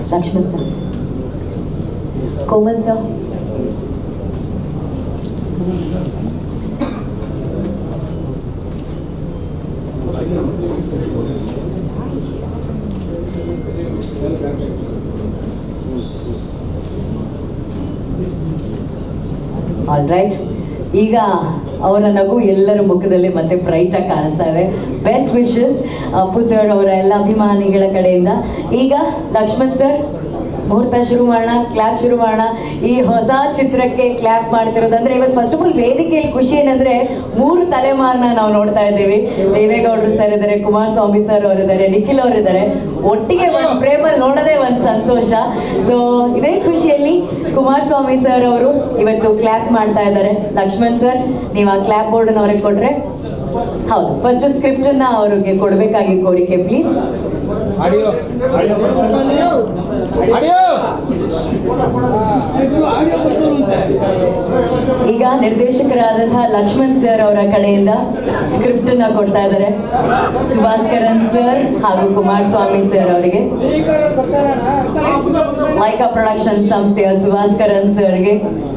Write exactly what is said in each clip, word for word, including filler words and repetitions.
Lakshman sir, Komal sir, all right. ಈಗ ಅವರ ನಗು ಎಲ್ಲರ ಮುಖದಲ್ಲಿ ಮತ್ತೆ ಬ್ರೈಟ್ ಆಗಿ ಕಾಣಿಸ್ತಾ ಇದೆ. ಬೆಸ್ಟ್ ವಿಶಸ್ ಅಪ್ಪು ಸರ್ ಅವರ ಎಲ್ಲ ಅಭಿಮಾನಿಗಳ ಕಡೆಯಿಂದ. ಈಗ ಲಕ್ಷ್ಮಣ್ ಸರ್ ಮುಹೂರ್ತ ಶುರು ಮಾಡೋಣ, ಕ್ಲಾಪ್ ಶುರು ಮಾಡೋಣ. ಈ ಹೊಸ ಚಿತ್ರಕ್ಕೆ ಕ್ಲಾಪ್ ಮಾಡ್ತಿರೋದಂದ್ರೆ ಇವತ್ತು ಫಸ್ಟ್ ಆಫ್ ಆಲ್ ವೇದಿಕೆಯಲ್ಲಿ ಖುಷಿ ಏನಂದ್ರೆ ಮೂರು ತಲೆಮಾರನ್ನ ನಾವು ನೋಡ್ತಾ ಇದ್ದೀವಿ. ದೇವೇಗೌಡರು ಸರ್ ಇದ್ದಾರೆ, ಕುಮಾರಸ್ವಾಮಿ ಸರ್ ಅವರಿದ್ದಾರೆ, ನಿಖಿಲ್ ಅವರಿದ್ದಾರೆ. ಒಟ್ಟಿಗೆ ಒಂದು ಫ್ರೇಮಲ್ಲಿ ನೋಡೋದೇ ಒಂದು ಸಂತೋಷ. ಸೊ ಇದೇ ಖುಷಿಯಲ್ಲಿ ಕುಮಾರಸ್ವಾಮಿ ಸರ್ ಅವರು ಇವತ್ತು ಕ್ಲಾಪ್ ಮಾಡ್ತಾ ಇದ್ದಾರೆ. ಲಕ್ಷ್ಮಣ್ ಸರ್, ನೀವು ಆ ಕ್ಲಾಪ್ ಬೋರ್ಡನ್ನು ಅವ್ರಿಗೆ ಕೊಟ್ರೆ. ಹೌದು, ಫಸ್ಟ್ ಸ್ಕ್ರಿಪ್ಟ್ ಅನ್ನ ಅವ್ರಿಗೆ ಕೊಡಬೇಕಾಗಿ ಕೋರಿಕೆ ಪ್ಲೀಸ್. ಆಡಿಯೋ ಈಗ ನಿರ್ದೇಶಕರಾದಂತಹ ಲಕ್ಷ್ಮಣ್ ಸರ್ ಅವರ ಕಡೆಯಿಂದ ಸ್ಕ್ರಿಪ್ಟ್ ಅನ್ನ ಕೊಡ್ತಾ ಇದ್ದಾರೆ ಸುಭಾಸ್ಕರನ್ ಸರ್ ಹಾಗೂ ಕುಮಾರಸ್ವಾಮಿ ಸರ್ ಅವರಿಗೆ. ಲೈಕಾ ಪ್ರೊಡಕ್ಷನ್ ಸಂಸ್ಥೆಯ ಸುಭಾಸ್ಕರನ್ ಸರ್ಗೆ.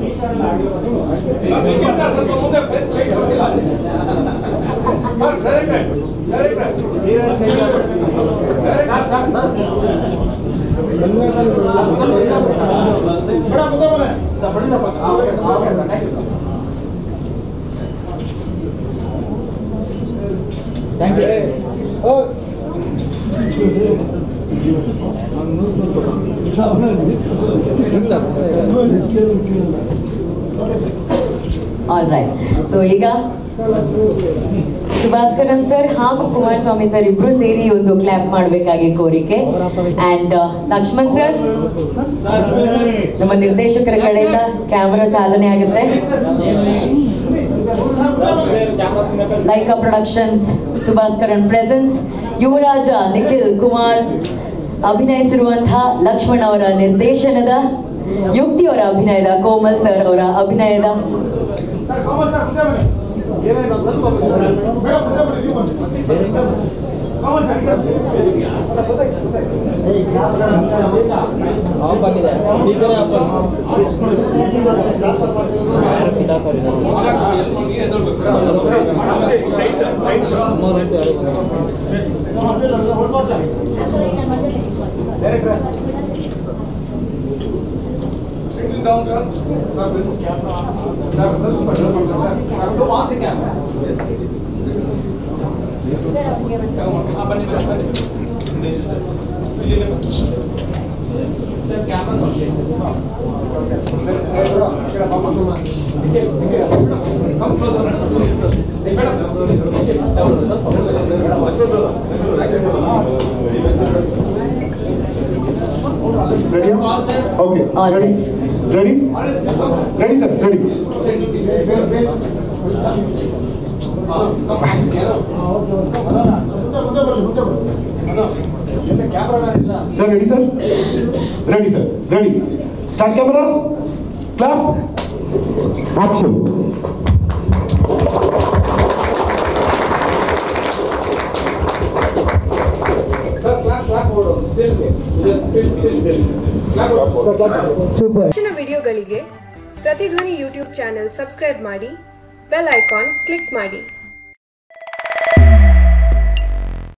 Thank you. Oh. All right. So ಈಗ ಸುಭಾಸ್ಕರನ್ ಸರ್ ಹಾಗೂ ಕುಮಾರಸ್ವಾಮಿ ಸರ್ ಇಬ್ರು ಸೇರಿ ಒಂದು ಕ್ಲಾಪ್ ಮಾಡಬೇಕಾಗಿ ಕೋರಿಕೆ. ಅಂಡ್ ಲಕ್ಷ್ಮಣ್ ಸರ್, ನಮ್ಮ ನಿರ್ದೇಶಕರ ಕಡೆಯಿಂದ ಕ್ಯಾಮರಾ ಚಾಲನೆ ಆಗುತ್ತೆ. ಲೈಕಾ ಪ್ರೊಡಕ್ಷನ್ಸ್, ಸುಭಾಸ್ಕರನ್ ಪ್ರೆಸೆನ್ಸ್, ಯುವರಾಜ ನಿಖಿಲ್ ಕುಮಾರ್ ಅಭಿನಯಿಸಿರುವಂತಹ ಲಕ್ಷ್ಮಣ್ ಅವರ ನಿರ್ದೇಶನದ, ಯುಕ್ತಿ ಅವರ ಅಭಿನಯದ, ಕೋಮಲ್ ಸರ್ ಅವರ ಅಭಿನಯದ down down sir this camera sir go on the camera sir bani bani sir camera come closer ready okay all ready ready ready sir ready sir ready sir ready sir ready start camera clap action ಹೆಚ್ಚಿನ ವಿಡಿಯೋಗಳಿಗೆ ಪ್ರತಿಧ್ವನಿ YouTube channel subscribe ಮಾಡಿ, bell icon click ಮಾಡಿ.